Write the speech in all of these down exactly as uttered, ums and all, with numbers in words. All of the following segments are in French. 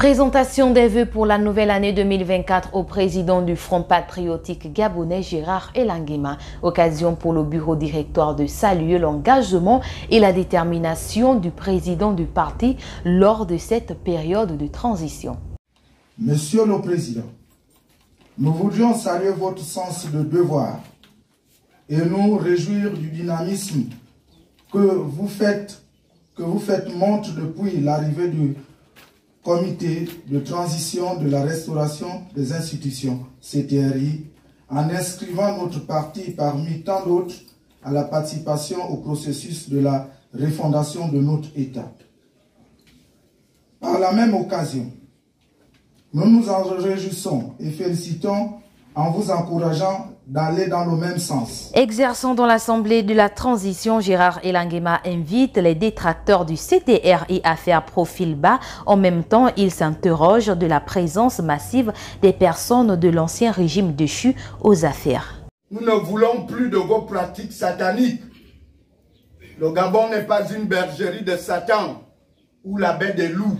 Présentation des vœux pour la nouvelle année deux mille vingt-quatre au président du Front patriotique gabonais Gérard Elangema. Occasion pour le bureau directoire de saluer l'engagement et la détermination du président du parti lors de cette période de transition. Monsieur le Président, nous voudrions saluer votre sens de devoir et nous réjouir du dynamisme que vous faites, que vous faites montre depuis l'arrivée du Comité de transition de la restauration des institutions, C T R I, en inscrivant notre parti parmi tant d'autres à la participation au processus de la refondation de notre État. Par la même occasion, nous nous en réjouissons et félicitons en vous encourageant d'aller dans le même sens. Exerçant dans l'Assemblée de la transition, Gérard Elangema invite les détracteurs du C T R I à faire profil bas. En même temps, il s'interroge de la présence massive des personnes de l'ancien régime déchu aux affaires. Nous ne voulons plus de vos pratiques sataniques. Le Gabon n'est pas une bergerie de Satan ou la baie des loups.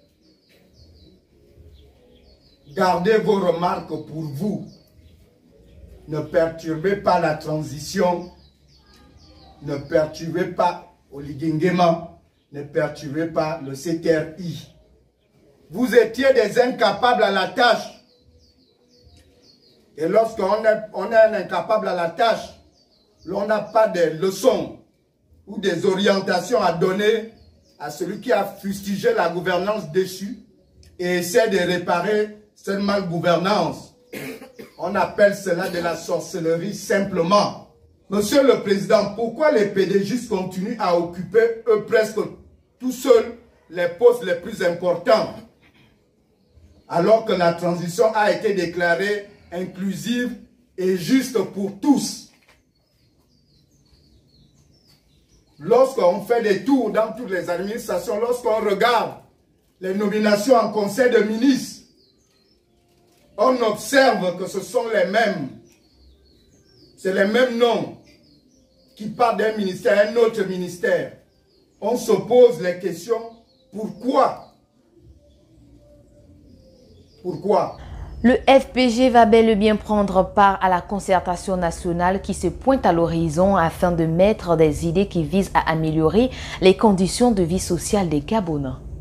Gardez vos remarques pour vous. Ne perturbez pas la transition, ne perturbez pas Oligingema, ne perturbez pas le C T R I. Vous étiez des incapables à la tâche. Et lorsqu'on est, on est un incapable à la tâche, l'on n'a pas des leçons ou des orientations à donner à celui qui a fustigé la gouvernance déchue et essaie de réparer cette malgouvernance. On appelle cela de la sorcellerie simplement. Monsieur le Président, pourquoi les P D G continuent à occuper eux presque tout seuls les postes les plus importants alors que la transition a été déclarée inclusive et juste pour tous? Lorsqu'on fait des tours dans toutes les administrations, lorsqu'on regarde les nominations en conseil de ministres, on observe que ce sont les mêmes. C'est les mêmes noms qui partent d'un ministère à un autre ministère. On se pose les questions, pourquoi? Pourquoi? Le F P G va bel et bien prendre part à la concertation nationale qui se pointe à l'horizon afin de mettre des idées qui visent à améliorer les conditions de vie sociale des Gabonais.